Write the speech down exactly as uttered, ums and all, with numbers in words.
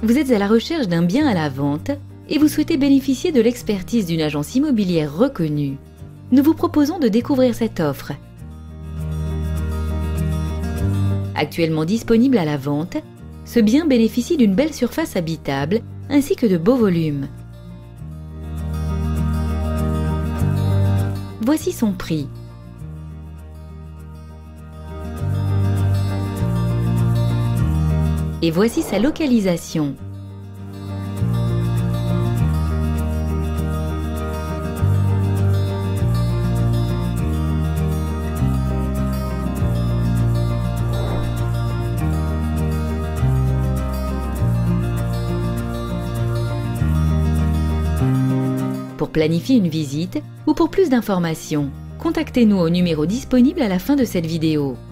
Vous êtes à la recherche d'un bien à la vente et vous souhaitez bénéficier de l'expertise d'une agence immobilière reconnue. Nous vous proposons de découvrir cette offre. Actuellement disponible à la vente, ce bien bénéficie d'une belle surface habitable ainsi que de beaux volumes. Voici son prix. Et voici sa localisation. Pour planifier une visite ou pour plus d'informations, contactez-nous au numéro disponible à la fin de cette vidéo.